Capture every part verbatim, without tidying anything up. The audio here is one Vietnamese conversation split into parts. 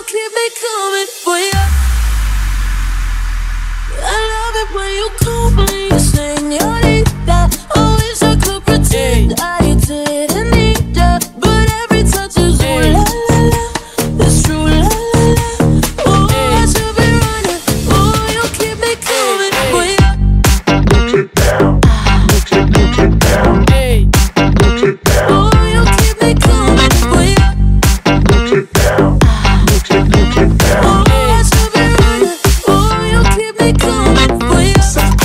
keep me coming for you. I love it when you call me, you señorita. I wish I could pretend I didn't need ya, but every touch is ooh la la la. It's true la la la. Oh, I should be running. Oh, you keep me coming for you. Put it down, put it, put it down, put it down. Oh, you keep me coming for you. Put it down, put it, put it down. Oh, I should be running. Oh, you keep me coming for you.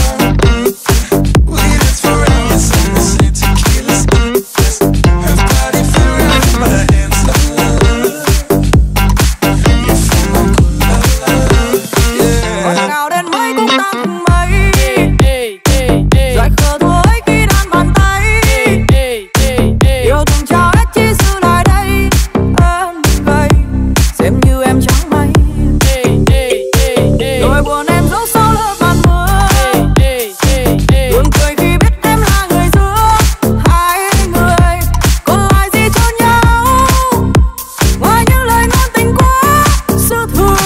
We dance for hours in the same tequila glass. Her body filled with my hands, la la la. You feel my good, la la la, yeah. Ngọt ngào đến mấy cũng tăng mấy. Dài khờ thua ấy khi đan bàn tay. Yêu thương trao hết chỉ giữ lại đây. Em gầy xem như em chẳng may. Nỗi buồn em giấu sau lớp màn mưa. Buồn cười khi biết em là người giữa hai người. Còn lại gì cho nhau ngoài những lời ngôn tình quá dư thừa.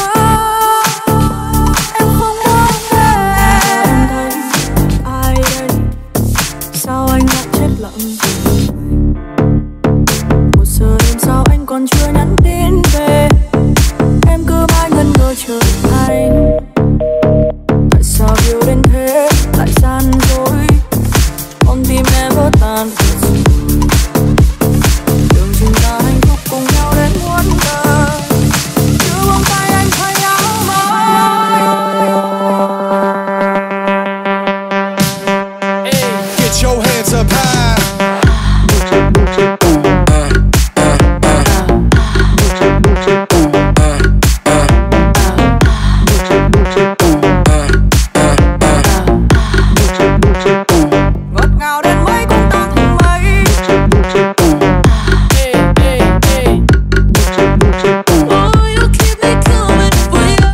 Em không muốn về. Em thấy ai đây? Sao anh lại chết lặng? Một giờ đêm sao anh còn chưa nhắn tin về? Em cứ mãi ngẩn ngơ chờ anh. Tại sao yêu đến thế lại gian dối? Con tim em vỡ tan rồi. Đường chúng ta hạnh phúc cùng nhau đến muôn đời. Cứ buông tay anh thay áo mới. Get your hands up high. Ngọt ngào đến mấy cũng tăng mấy. Oh, you keep me coming for you.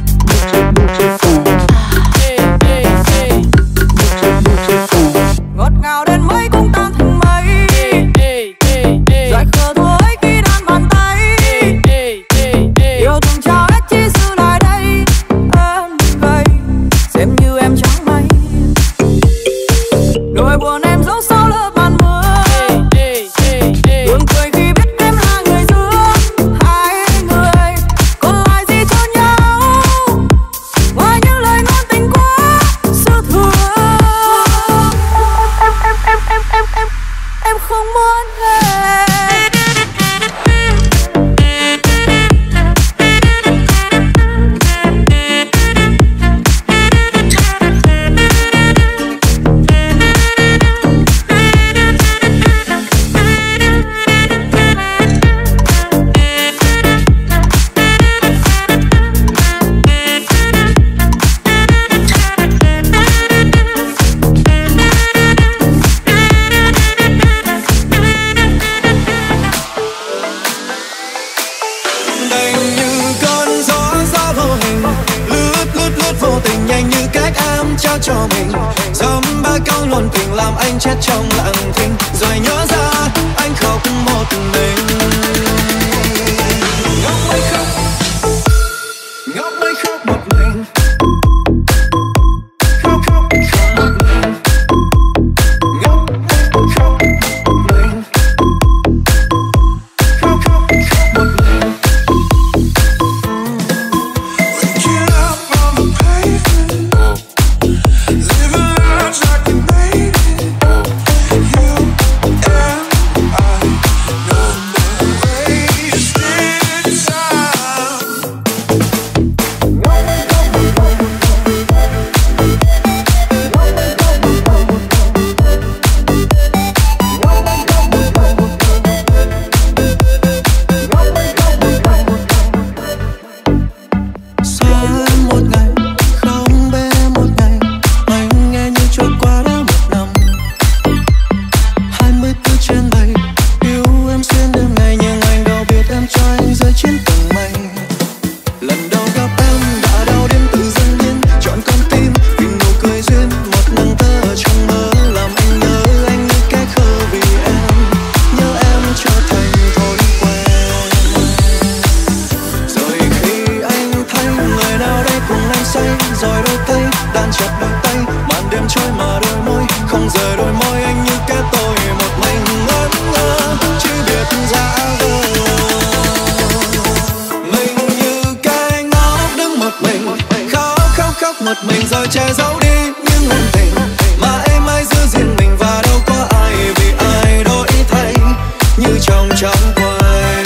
Ngọt ngào đến mấy cũng tăng mấy. Dài khờ thua ấy khi đan bàn tay. Yêu thương trao hết chỉ giữ lại đây. Em gầy xem như em chẳng may. Nỗi buồn em giấu sau lớp màn mưa. Buồn cười khi biết em là người giữa hai người. Còn lại gì cho nhau ngoài những lời ngôn tình quá dư thừa. Em em em em em em em không muốn về. Đành như cơn gió gió vô hình, lướt lướt lướt vô tình nhanh như cách em trao cho mình. Dăm ba câu ngôn tình làm anh chết trong lặng thinh, rồi nhớ ra anh khóc một mình. Ngốc mới khóc, ngốc mới khóc một mình. Khóc khóc khóc một mình. Ngốc khóc một mình. Khóc khóc khóc một mình. Waking up on the pavement, living lives like we made it. You and I know the way rồi đôi tay đan chặt đôi tay, màn đêm trôi mà đôi môi không rời đôi môi anh như kẻ tôi một mình ngẩn ngơ chỉ biết ra vờ. Mình như cái ngốc đứng một mình khóc khóc khóc một mình rồi che giấu đi những ngôn tình mà em ai giữ riêng mình và đâu có ai vì ai đổi thay như trong trong quay.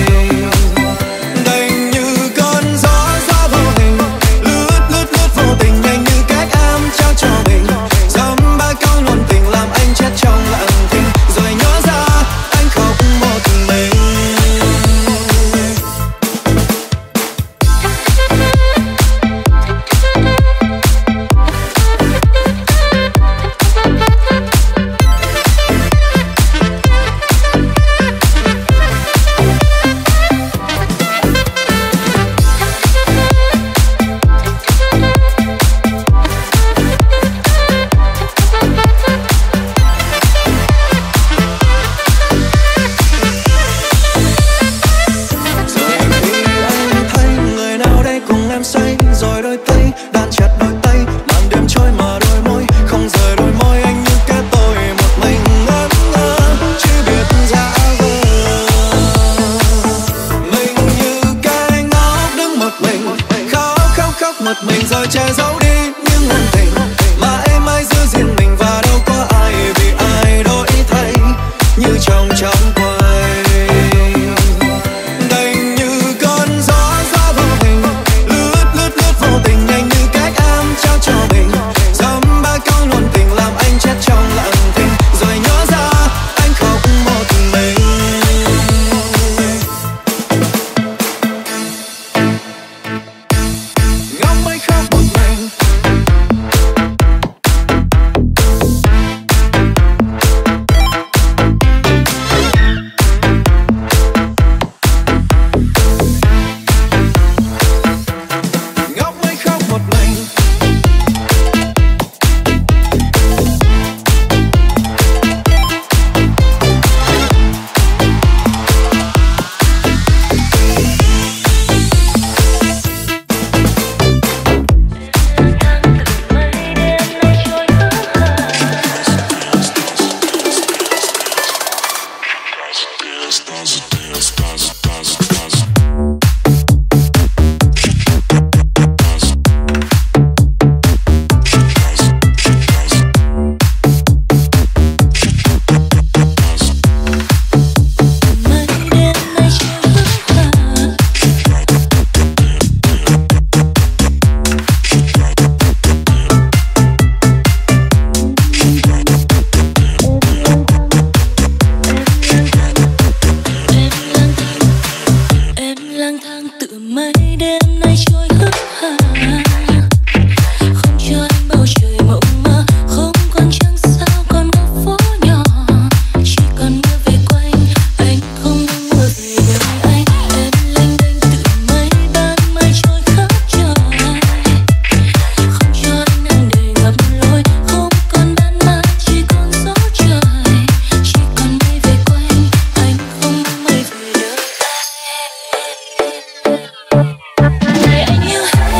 Đành như cơn gió gió vô hình lướt lướt lướt vô tình nhanh như cách em trao cho mình dăm ba câu ngôn tình làm anh chết trong lặng thinh rồi nhớ ra anh khóc một mình. Rồi đôi tay đan chặt đôi tay, màn đêm trôi mà đôi môi không rời đôi môi anh như kẻ tôi một mình ngẩn ngơ chỉ biết ra vờ. Mình như cái ngốc đứng một mình khóc khóc khóc một mình rồi che giấu đi những ngôn tình mà em ai giữ riêng mình và đâu có ai vì ai đổi thay như trong trong quay. Anh yêu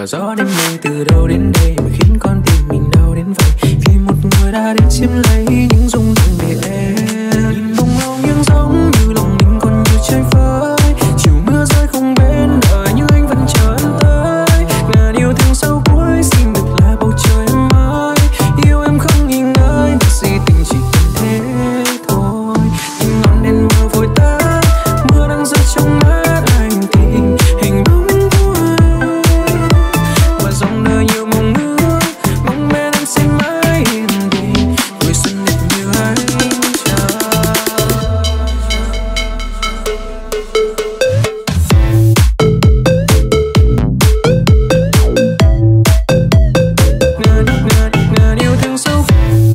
và gió đêm nay từ đâu đến đây mà khiến con tim mình đau đến vậy. Vì một người đã đến chiếm lấy những rung động về em. Nhìn bông lâu nhưng giống như lòng mình còn nhiều chơi vơi. Chiều mưa rơi không bên đời nhưng anh vẫn chờ em tới. Ngàn yêu thương sau cuối xin được là bầu trời em ơi. Yêu em không nghi ngơi vì si tình chỉ cần thế thôi. Những ngọn đèn mờ vội tắt, mưa đang rơi trong mắt anh tìm hình bóng của em. Và dòng đời nhiều mong ước, mong bên em sẽ mãi yên bình. Tuổi xuân đẹp như anh chờ. Ngàn, ngàn, ngàn yêu thương sâu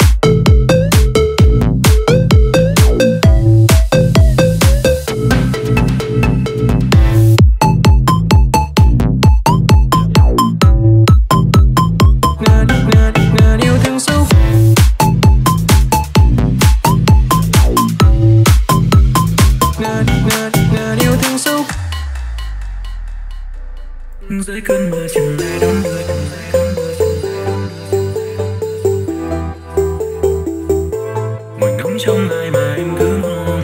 ngàn, ngàn, ngàn yêu thương sâu ngàn, ngàn, ngàn yêu thương sâu dưới cơn mưa chẳng ai đón đưa. Ngồi ngóng trong ai mà em cứ mong.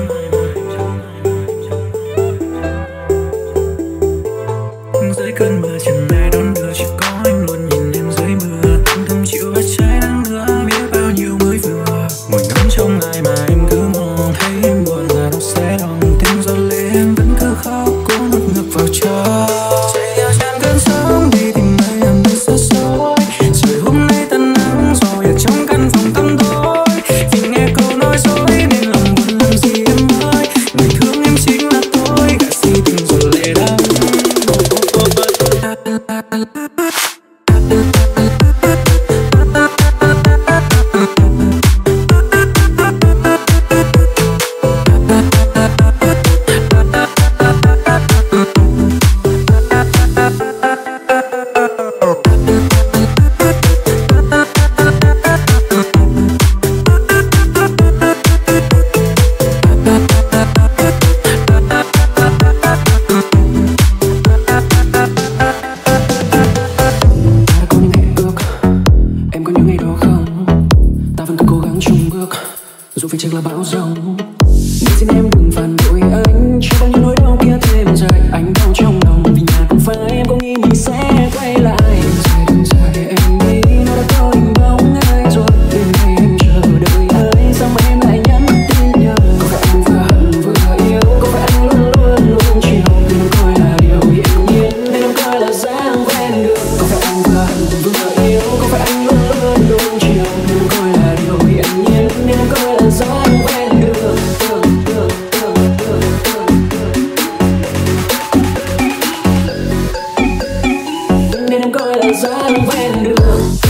Dưới cơn mưa chẳng ai đón đưa, chỉ có anh luôn nhìn em dưới mưa. Anh không chịu hết trái nắng nữa, biết bao nhiêu mới vừa. Ngồi ngóng trong ai mà em cứ mong. Thấy em buồn là nó sẽ lòng. Tiếng gió lên em vẫn cứ khóc, cố nuốt ngược vào trong. Chạy theo trên cơn sóng đi tìm nơi em nơi xa xôi. Trời hôm nay tan nắng rồi ở trong căn phòng tăm tối. Vì nghe câu nói dối nên lòng buồn làm gì em ơi. Người thương em chính là tôi, gạt si tình rồi lệ đắng. Em có những ngày đó không? Ta vẫn cứ cố gắng chung bước, dù phía trước là bão giông. Nên xin em đừng phản bội anh, cho bao nhiêu nỗi đau kia thêm dài. Anh đau trong lòng vì nhà không phải em có nghĩ mình sẽ quay lại. Đừng dài, đừng dài em đi, nó đã có hình bóng ai rồi. Đêm nay em chờ đợi ai, sao mà em lại nhắn tin nhờ? Có phải anh vừa hận vừa yêu, có phải anh luôn luôn luôn chiều? Nên em coi là điều hiển nhiên, nên em coi là dáng quen được. Có phải anh vừa hận vừa yêu, có phải anh luôn luôn luôn chiều? Nên em coi là điều hiển nhiên, nên em coi là dáng quen được. Nên em coi là dáng quen được.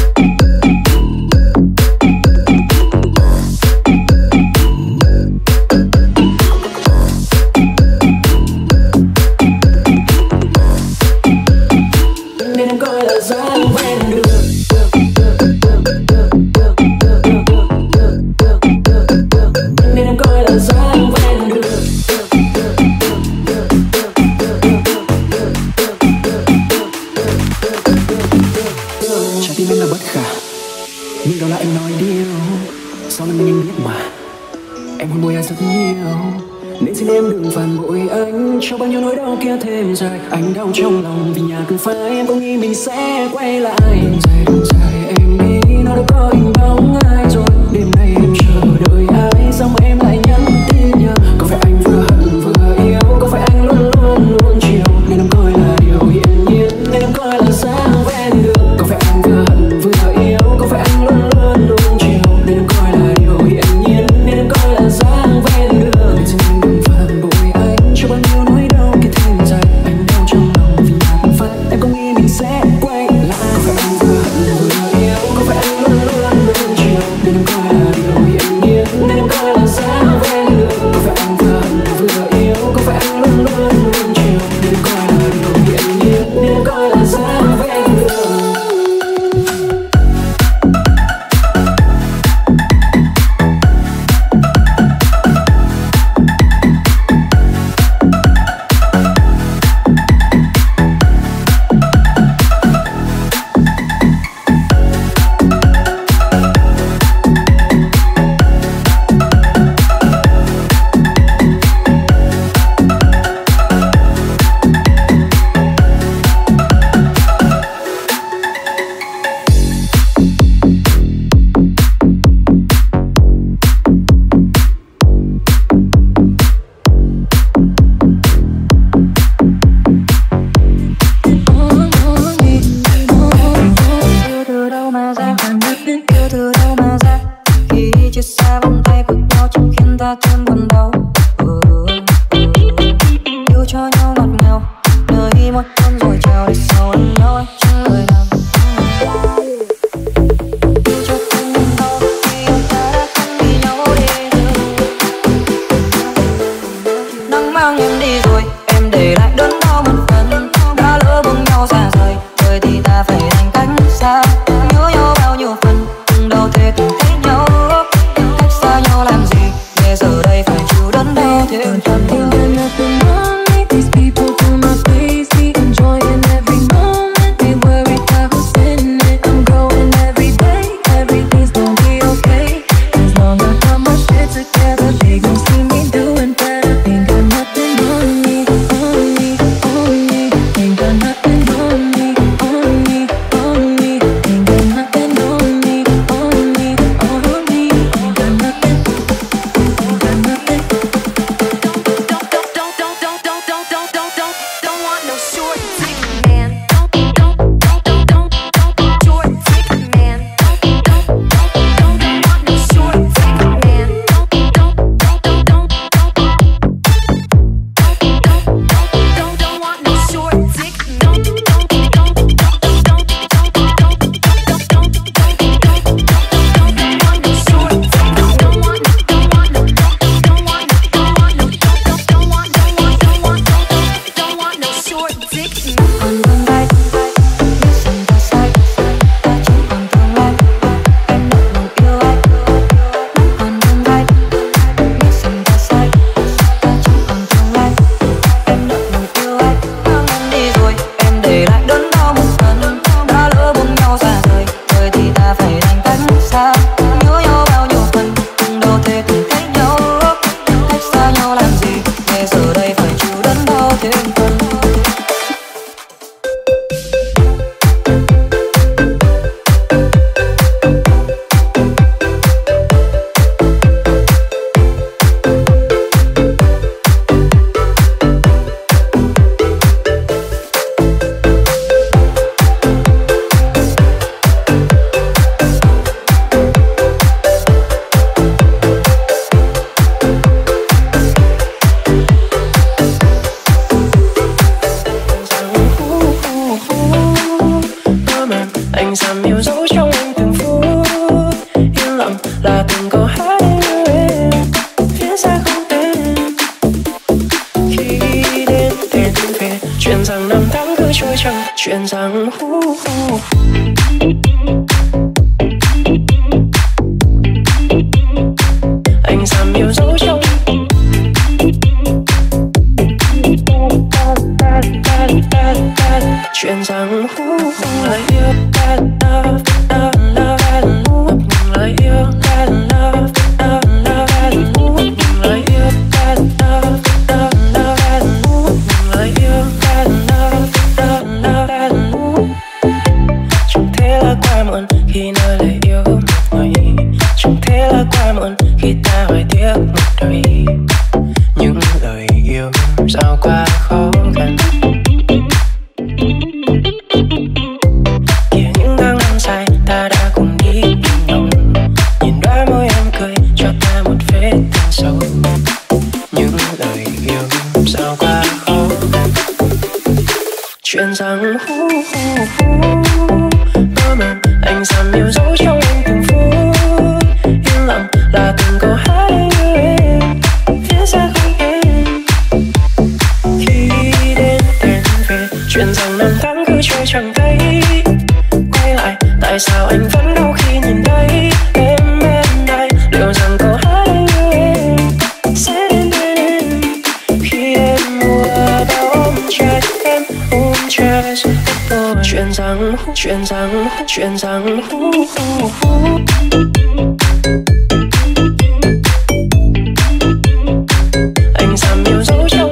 Nên em coi là dáng quen được. Nên em coi là dáng quen được. Trái tim em là bất khả, nhưng đó là em nói điều. Sau lần mình anh biết mà em hôn môi ai rất nhiều. Nên xin em đừng phản bội anh, cho bao nhiêu nỗi đau kia thêm dài. Anh đau trong lòng vì nhà cứ phải em có nghĩ mình sẽ quay lại. Đừng dài, đừng dài em đi, nó đã có hình bóng ai rồi. Đêm nay em chờ đợi ai, sao mà em lại nhắn tin nhờ? Có phải anh vừa hận vừa yêu, có phải anh luôn luôn luôn chiều? Nên em coi là điều hiển nhiên, nên em coi là dáng quen được. Có phải anh vừa hận vừa yêu, có phải anh luôn luôn luôn chiều? Nên em coi là điều hiển nhiên, nên em coi là dáng quen được. Nên xin em đừng phản bội anh, cho bao nhiêu nỗi đau kia thêm dài. Anh đau trong lòng vì nhà không phải em có nghĩ mình sẽ quay lại. Có phải anh vừa hận vừa yêu, có phải anh luôn luôn luôn chiều? Nên em coi là điều hiển nhiên, nên em coi là dáng quen được. Có phải anh vừa hận vừa yêu, có phải anh luôn luôn luôn chiều? Nên em coi là điều hiển nhiên, nên em coi là dáng quen được. ta thêm buồn đau. Ừ, ừ, ừ. Yêu cho nhau ngọt ngào, nơi một con rồi trào để sau anh nói trong lời nào. Yêu cho thêm buồn đau khi chúng ta đã không đi nhau đi. Nắng mang em đi rồi, em để lại đớn đau một phần. Đã lỡ buông nhau xa rời, rồi thì ta phải thành cách xa. Nhớ nhau bao nhiêu phần, từng đâu thể từng thấy nhau. Cách xa nhau làm gì, để giờ đây phải chịu đớn đau thêm phần. These people to my face, we enjoying every moment. We worry about who's spending it. I'm growing every day, everything's gonna be okay. As long as I got my shit together, they gon' see me doing better. Ain't got nothing on me, on me, on me. Ain't got nothing on me, on me, on me. Ain't got nothing on me, on me, on me. Ain't got nothing, ain't got nothing. Anh dám yêu dấu trong anh từng phút yên lặng là từng câu hát yêu em viết ra không tên. Khi đến tên về chuyện rằng năm tháng cứ trôi chẳng, chuyện rằng uh, uh. Anh dám yêu dấu trong chuyện rằng uh, uh. Lời yêu ta ta ta la la ngập ngừng lời yêu ta la ta la la ngập ngừng lời yêu ta ta ta la la ngập ngừng lời yêu ta la ta la la. Chẳng thể là quá muộn khi nói lời yêu một người, chẳng thể là quá muộn khi ta hoài tiếc một đời. Những lời yêu sao quá khó khăn. Kể những tháng năm dài ta đã cùng đi bên nhau, nhìn đóa môi em cười cho ta một vết thương sâu. Những lời yêu sao quá khó khăn. Chuyện rằng hu hu hu mơ màng anh dám yêu dấu trong anh từng phút yên lặng là từng câu hát yêu em viết ra không tên. Khi đến tên về chuyện rằng năm tháng cứ trôi chẳng thấy. Quay lại tại sao anh vẫn đau khi nhìn thấy em bên đây. Liệu rằng câu hát yêu em sẽ đến bên em khi em mùa bao ôm chặt em ôm chặt tôi. Chuyện rằng chuyện rằng chuyện rằng uh, uh, uh. Anh dám yêu dấu trong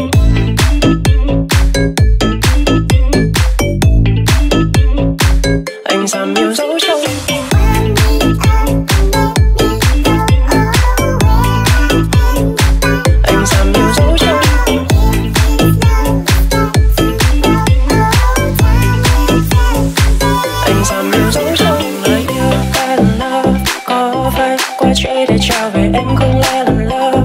anh dám yêu dấu trong anh dám yêu dấu trong anh dám yêu dấu trong lời yêu ta lần love. Có phải qua trễ để trao về em không lẽ lần love.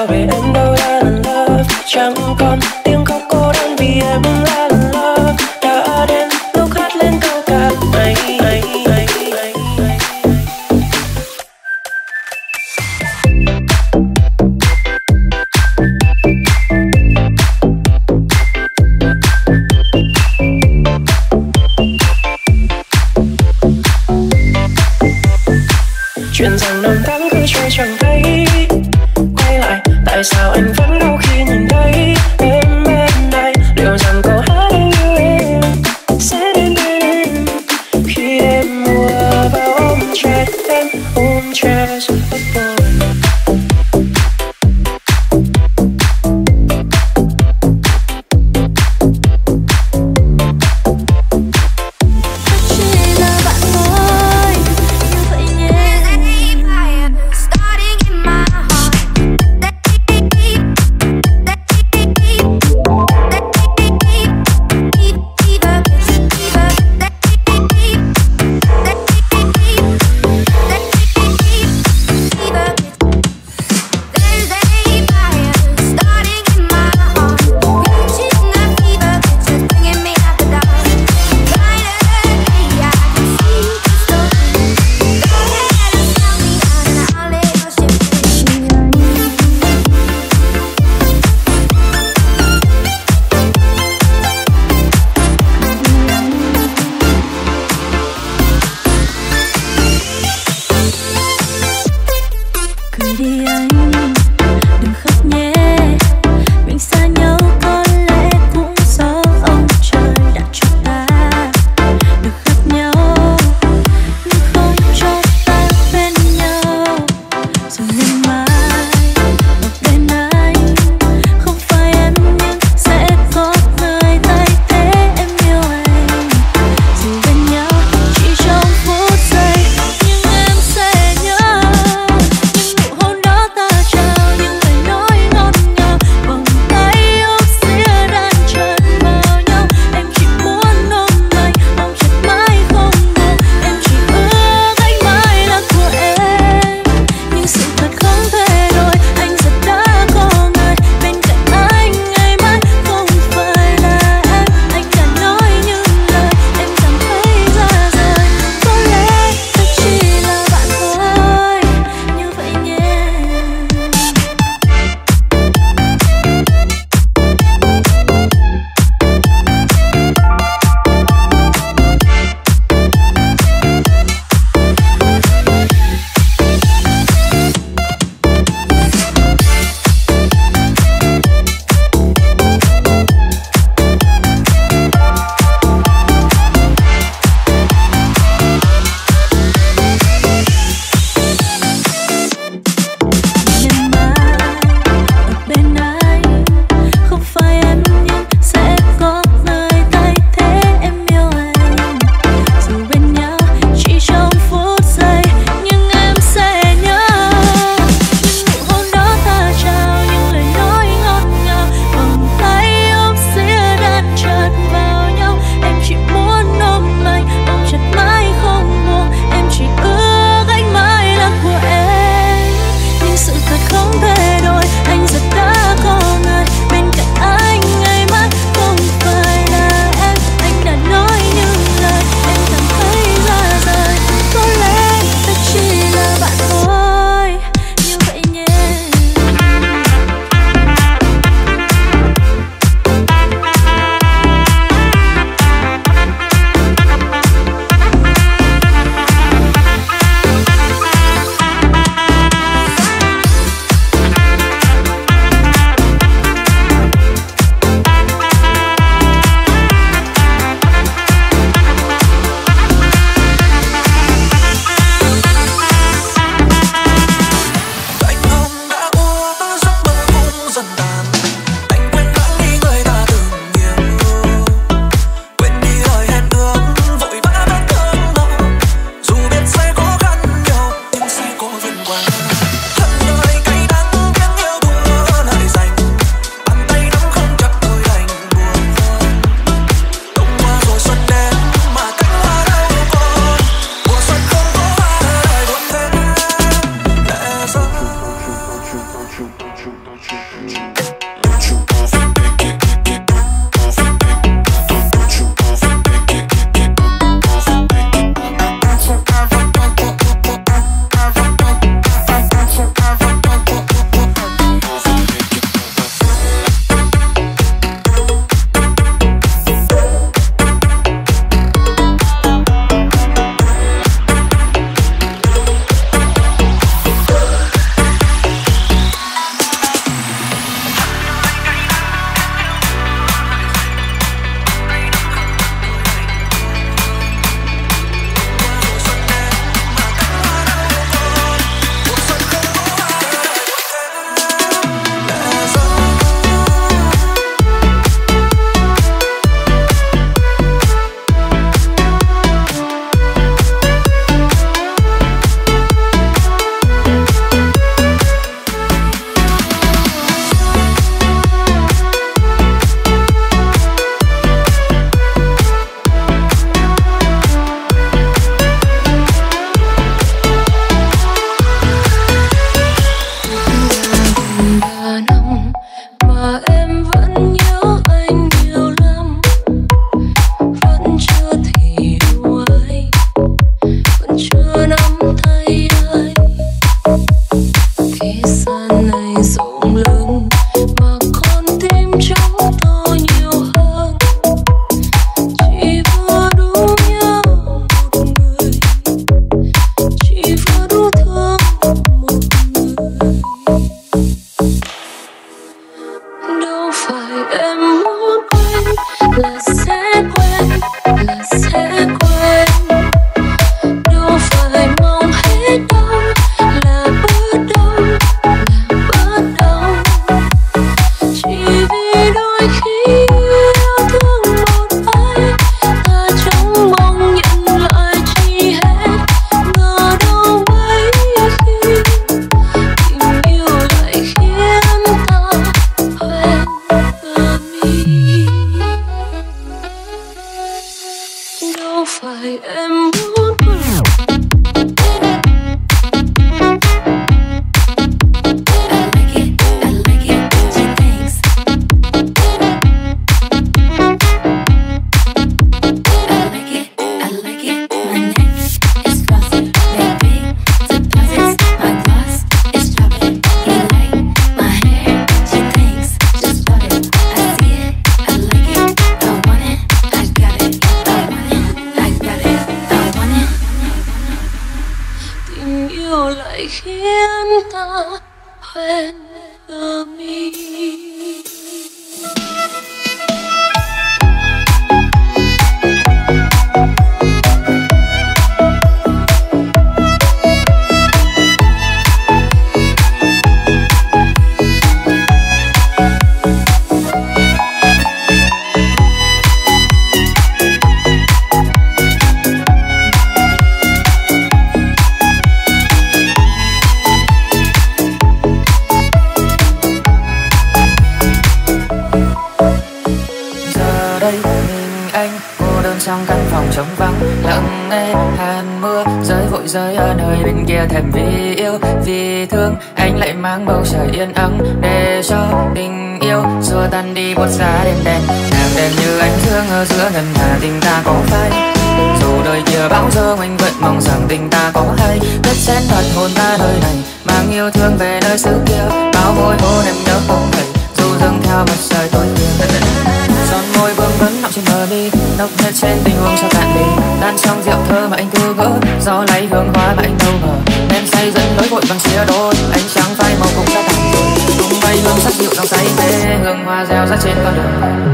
sao về em đâu là lần love. Chẳng còn tiếng khóc cô đơn vì em là lần love. Đã đến lúc hát lên câu ca này, này, này, này, này. Chuyện rằng năm tháng cứ trôi chẳng thấy quay lại, tại sao anh vẫn đau khi nhìn thấy em bên này. Liệu rằng câu hát anh yêu em sẽ đến bên em khi em mùa vào ôm chặt em, ôm chặt giấc mơ. Starting in my heart. điều lại khiến ta hoen tơ mi. Trong căn phòng trống vắng lặng nghe hàn mưa rơi vội rơi ở nơi bên kia, thèm vì yêu vì thương anh lại mang bầu trời yên ắng để cho tình yêu xua tan đi buốt giá đêm đen. Nàng đêm như ánh dương ở giữa ngân hà, tình ta có phai dù đời kia bão giông, anh vẫn mong rằng tình ta có hay biết xén thật hồn ta nơi này, mang yêu thương về nơi xứ kia. Bao môi hôn em nhớ không thể dù dâng theo mặt trời tối kia. Son môi vương vấn nọng trên bờ mi, nốc hết trên tình huống cho cạn ly. Tan trong rượu thơ mà anh cứ ngỡ, gió lấy hương hoa mà anh đâu ngờ. Em say dẫn lối vội bằng chia đôi, ánh trắng phai màu cũng đã tàn rồi. Tung bay hương sắc dịu dòng say mê, hương hoa reo rắt trên con đường.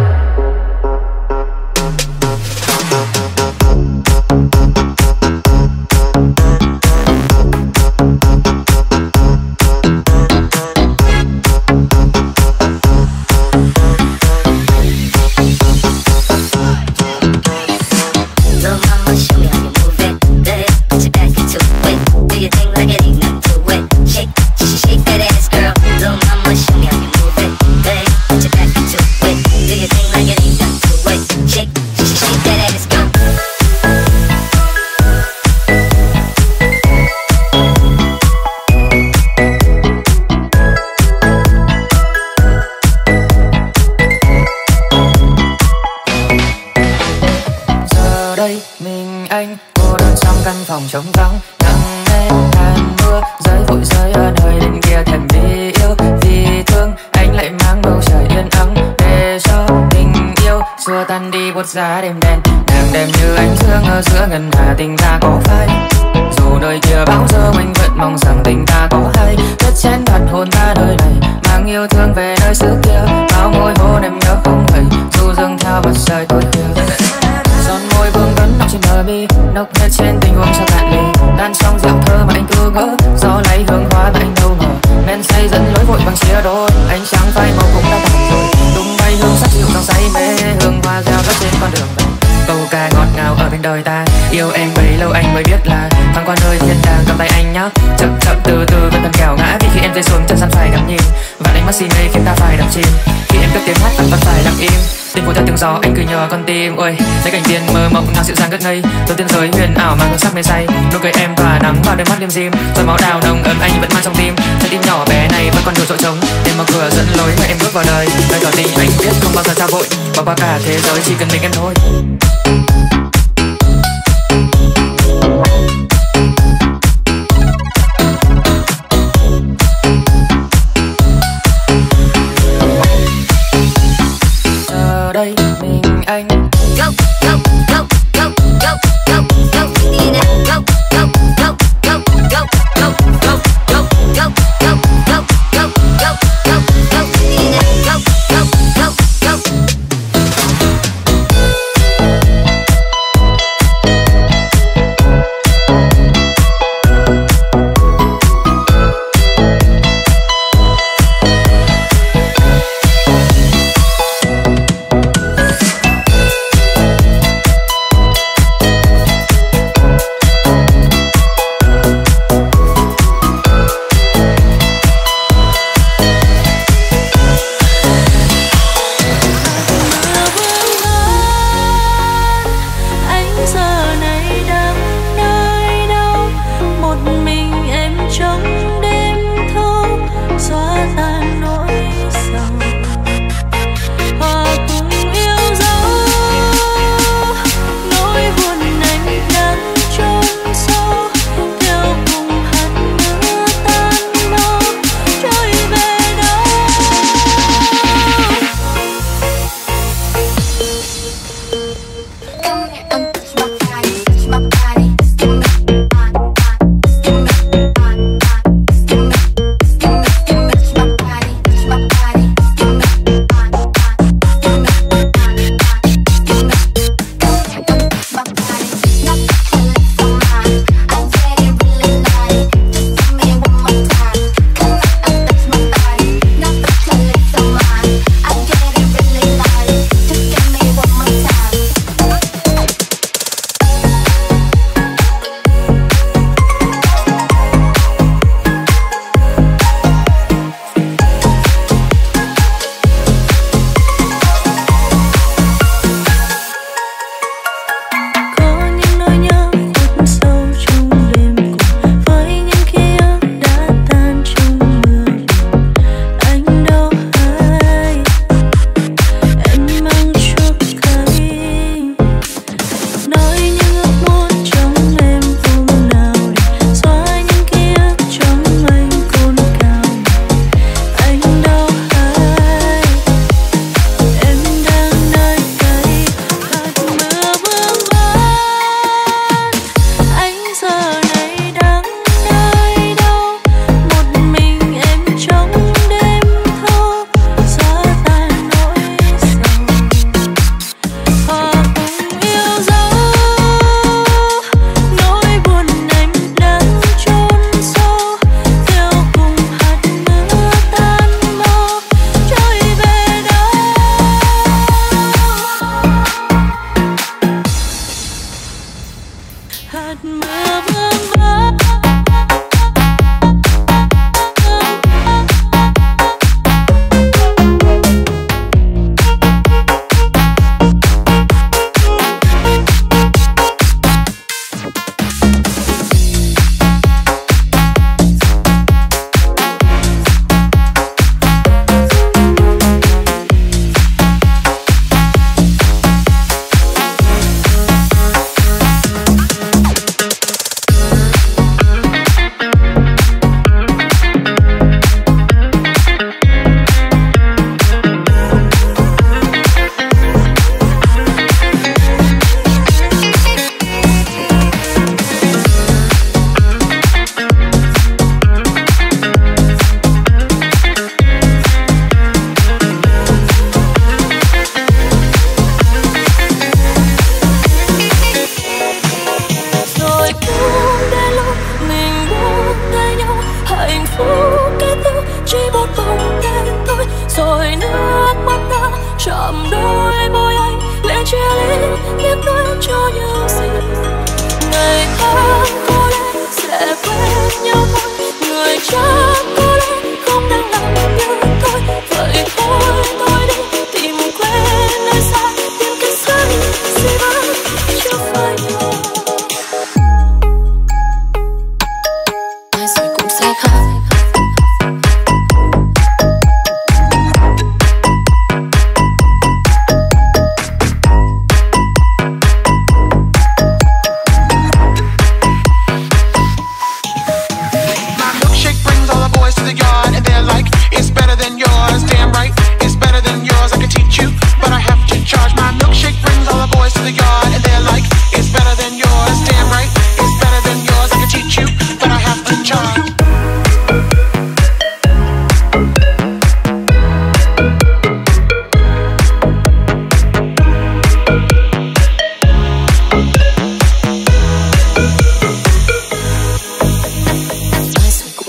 Trống vắng nặng nề hàn mưa rơi vội rơi ở nơi bên kia, thèm vì yêu vì thương anh lại mang bầu trời yên ắng để cho tình yêu xua tan đi buốt giá đêm đen. Nàng đêm như ánh dương ở giữa ngân hà, tình ta có phai dù đời kia bão giông, anh vẫn mong rằng tình ta có hay biết chén thật hồn ta nơi này, mang yêu thương về nơi xứ kia. Bao môi hôn em nhớ không thể dù dâng theo mặt trời tối kia. Son môi vương vấn nọng trên bờ mi, nốc hết trên tình huống cho cạn ly. Tan trong rượu thơ mà anh cứ ngỡ, gió lấy hương hoa mà anh đâu ngờ. Men say dẫn lối vội bằng chia đôi, ánh trắng phai màu cũng đã tàn rồi. Tung bay hương sắc dịu dòng say mê, hương hoa reo rắt trên con đường về. Câu ca ngọt ngào ở bên đời ta, yêu em bấy lâu anh mới biết là thoáng qua nơi thiên đàng cầm tay anh nhé. Chậm chậm từ từ vẫn tầm kèo ngã, vì khi em rơi xuống chân gian phải ngắm nhìn. Và ánh mắt si mê khiến ta phải đắm chìm, khi em cất tiếng hát vẫn phải lặng im. Tình phố theo tiếng gió anh cứ nhớ con tim, ôi thấy cảnh tiên mơ mộng nào dịu dàng ngất ngây. Đôi tiên giới huyền ảo mang hương sắc mê say, nụ cười em tỏa nắng vào đôi mắt liêm diêm. Rồi máu đào nồng ấm anh vẫn mang trong tim, trái tim nhỏ bé này vẫn còn nhiều chỗ trống. Em mở cửa dẫn lối mà em bước vào đời, nơi tỏ tình anh biết không bao giờ trao vội, bỏ qua cả thế giới chỉ cần mình em thôi. Đây mình anh go go go go go go go đi nè go go go go go go go go go go go go go go go đi nè go go go go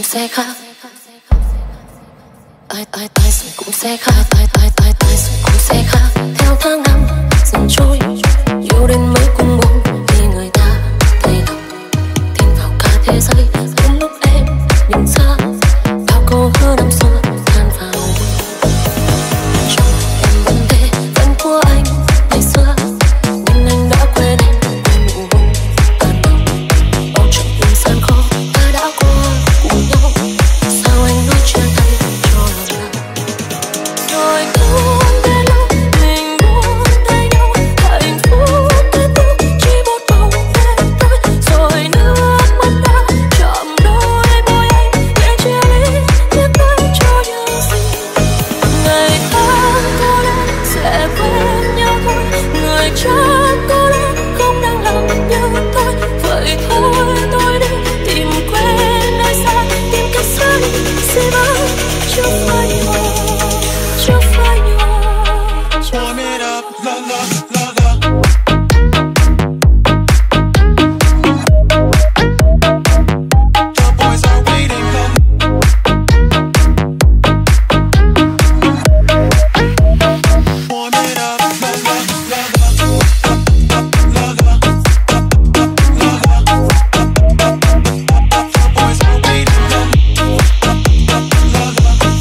sẽ khác, ai ai ai rồi cũng sẽ khác, ai ai ai ai rồi cũng sẽ khác. Theo tháng năm dần trôi, yêu đến mấy cùng buồn thì người ta thay đổi, tin vào cả thế giới. Đến lúc em nhìn xa, bao câu hứa năm xưa tan vào trong em vẫn thế, vẫn của anh ngày xưa, nhưng anh đã quên anh quên nụ hôn ban đầu. Bầu trời những gian khó ta đã qua cùng nhau, sao anh nói chia tay cho lòng nào. Rồi thương đến lúc mình buông tay nhau, hạnh phúc kết thúc chỉ một bóng đêm thôi. Rồi nước mắt ta chạm đôi môi anh để chia ly tiếc nuối cho những gì. Ngày tháng có lẽ sẽ quên nhau thôi, người chắc có lẽ không đang lòng như tôi. Vậy thôi tôi đi tìm quên nơi xa, tìm cách xa đi xin ơi chưa phải nhau, chưa phải nhau. Warm it up, love, love, love, love. The boys are waiting, come. Warm it up, love, love, love, love. Love, love, love, love. The boys are waiting, come. Love, love, love, love.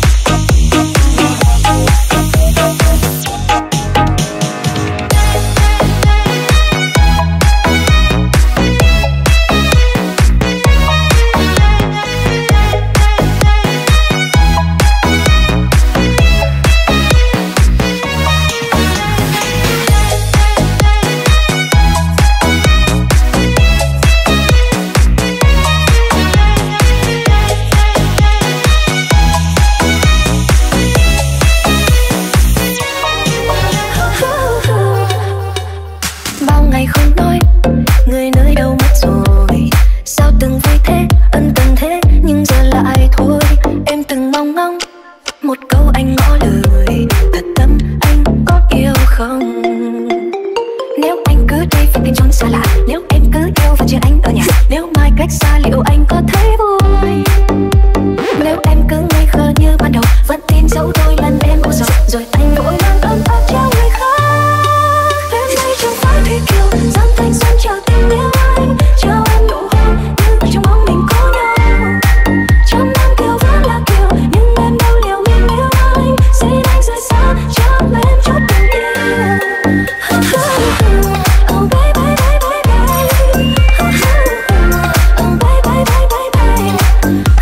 Bao ngày không nói, người nơi đâu mất rồi. Sao từng vui thế, ân cần thế, nhưng giờ lại thôi. Em từng mong ngóng một câu anh ngỏ lời, thật tâm anh có yêu không? Nếu anh cứ đi về bên chốn xa lạ, nếu em cứ yêu và chưa anh ở nhà, nếu mai cách xa liệu anh có thấy vui? Nếu em cứ ngây khờ như ban đầu, vẫn tin dẫu đôi lần em âu sầu, rồi anh vội mang ơn ơn cho người khác. Em đây chẳng phải thủy kiều, dám thanh xuân chờ tình yêu anh, cho em nụ hôn nhưng ở trong bóng mình có nhau. Trăm năm kiều vẫn là kiều, nhưng em đâu liệu mình yêu anh, xin anh rời xa cho em chút tình yêu. Oh baby, baby, baby. Oh baby, baby, baby, baby.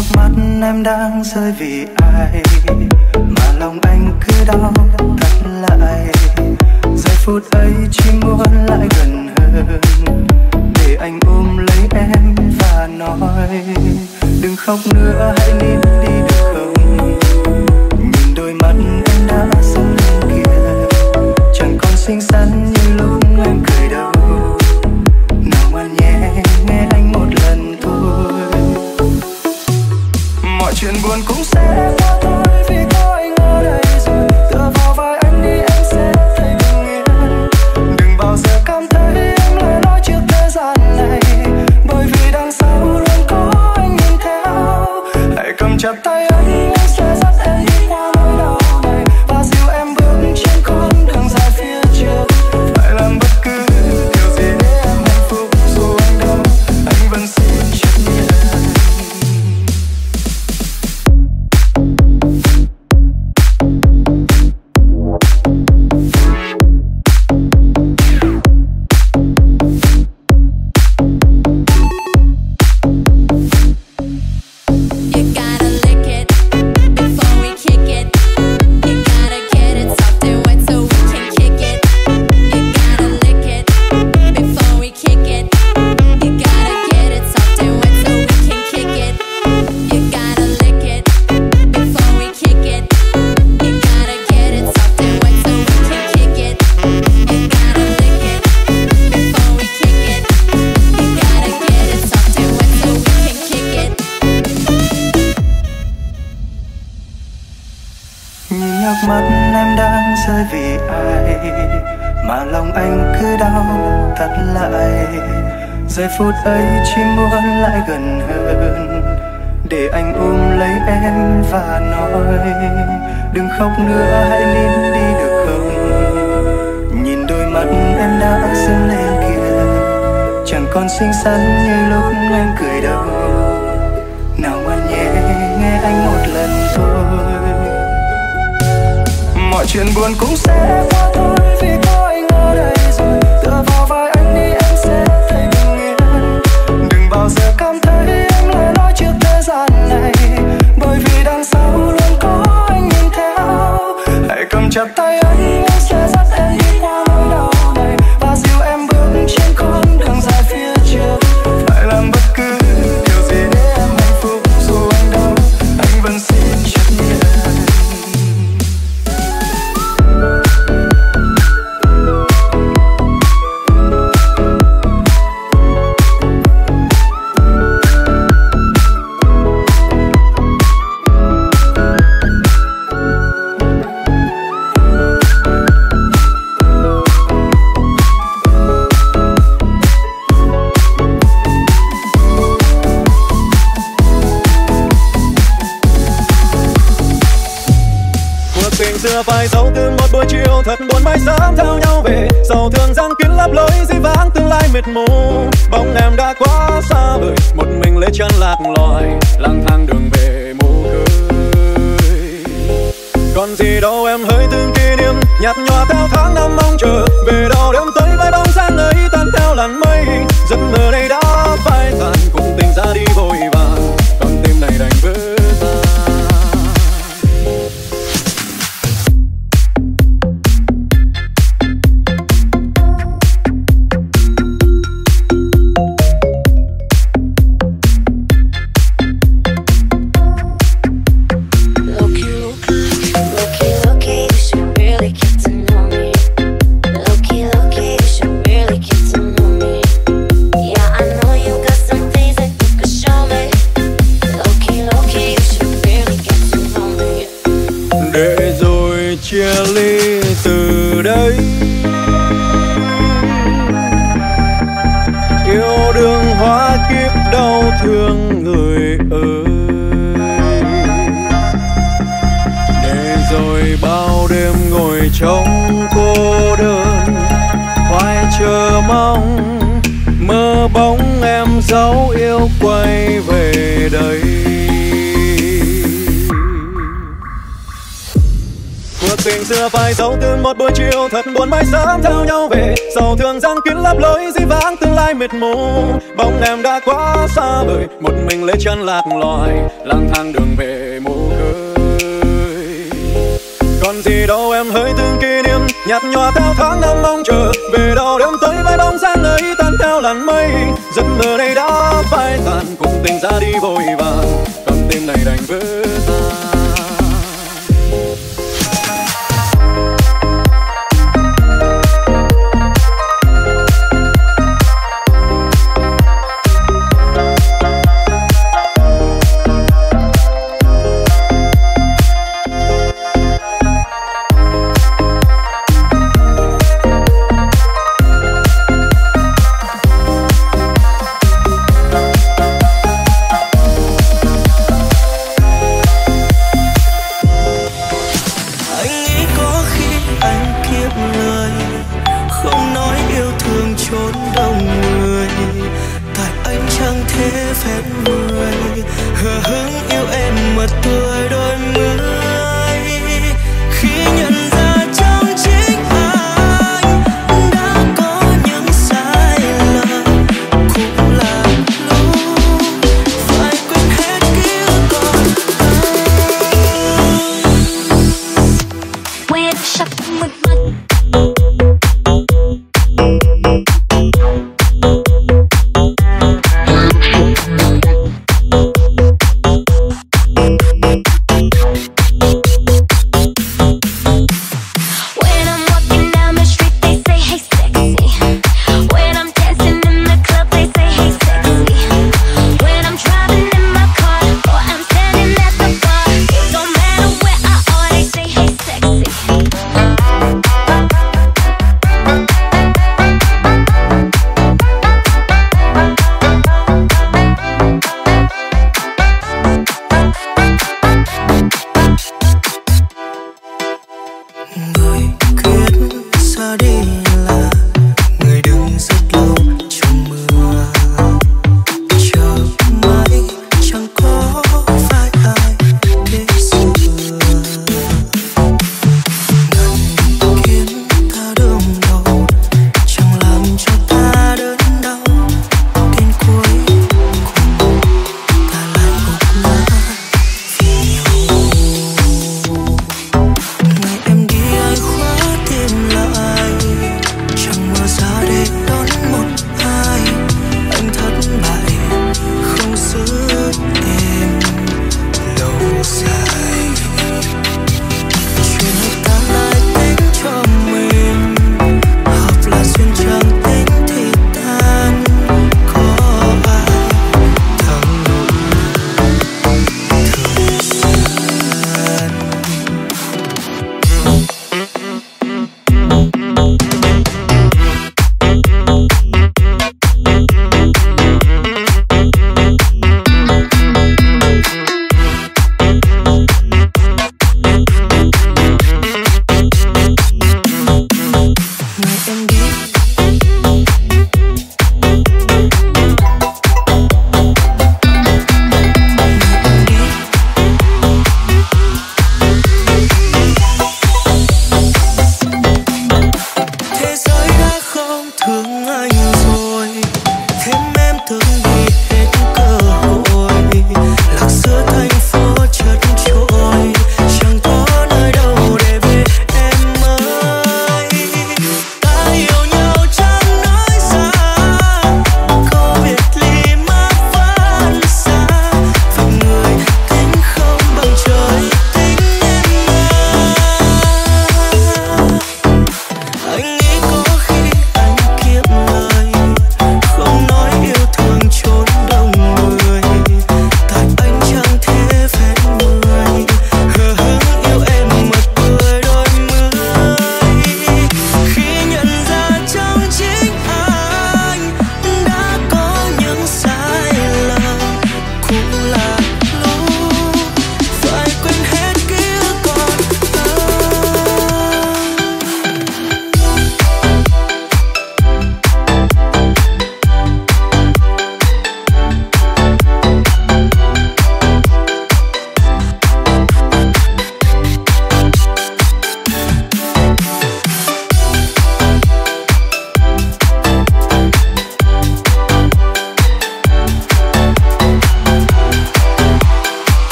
nước mắt em đang rơi vì ai mà lòng anh cứ đau thắt lại. Giây phút ấy chỉ muốn lại gần hơn để anh ôm lấy em và nói đừng khóc nữa, hãy nín đi được không. Nhìn đôi mắt em đã sưng lên kia, chẳng còn xinh xắn như lúc em cười đâu. Nào ngoan nhé, nghe anh một lần thôi. Mọi chuyện buồn cũng sẽ qua thôi, vì có anh ở đây rồi. Tựa vào vai anh đi em sẽ thấy bình yên. Đừng bao giờ cảm thấy em lại nói trước thế gian này, bởi vì đằng sau luôn có anh nhìn theo. Hãy cầm chặt tay anh, anh sẽ dắt em đi qua nỗi đau này và dìu em bước trên con đường dài phía trước. Phải làm bất cứ điều gì để em hạnh phúc, dù anh đâu anh vẫn xin chấp nhận. Mắt em đang rơi vì ai mà lòng anh cứ đau thắt lại. Giây phút ấy chỉ muốn lại gần hơn để anh ôm lấy em và nói đừng khóc nữa, hãy nín đi được không. Nhìn đôi mắt em đã sưng lên kia, chẳng còn xinh xắn như lúc em cười đâu. Nào ngoan nhé, nghe anh một lần thôi. Mọi chuyện buồn cũng sẽ qua thôi, vì có anh ở đây rồi. Tựa vào vai anh đi em sẽ thấy bình yên. Đừng bao giờ cảm thấy em lại nói trước thế gian này, bởi vì đằng sau luôn có anh nhìn theo. Hãy cầm chặt tay anh, anh sẽ dắt em đi qua nỗi đau này và dìu em bước trên con đường dài phía trước. Phải làm bất cứ điều gì để em hạnh phúc, dù anh đâu anh vẫn xin chấp nhận. Xưa phải dấu từ một buổi chiều thật buồn mãi sớm theo nhau về, sầu thương răng kín lấp lối dĩ vãng tương lai mịt mù. Bóng em đã quá xa vời, một mình lê chân lạc loài lang thang đường về mù khơi. Còn gì đâu em hỡi từng kỷ niệm nhạt nhòa theo tháng năm mong chờ, về đâu đêm tối với bóng dáng ấy tan theo làn mây. Giấc mơ này đã phai tàn cùng tình ra đi vội vàng, con tim này đành vỡ tan. Chia ly từ đây, yêu đương hóa kiếp đau thương người ơi. Để rồi bao đêm ngồi trong cô đơn, hoài chờ mong mơ bóng em dấu yêu quay về đây. tình xưa phải dấu từ một buổi chiều thật buồn mãi sớm theo nhau về. Sầu thương giăng kín lấp lối dĩ vãng tương lai mịt mù. Bóng em đã quá xa vời, một mình lấy chân lạc loài, lang thang đường về mù khơi. Còn gì đâu em hỡi từng kỷ niệm nhạt nhòa theo tháng năm mong chờ. Về đâu đêm tối với bóng dáng ấy tan theo làn mây. Giấc mơ này đã phai tàn, cùng tình ra đi vội vàng, con tim này đành vỡ tan.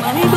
money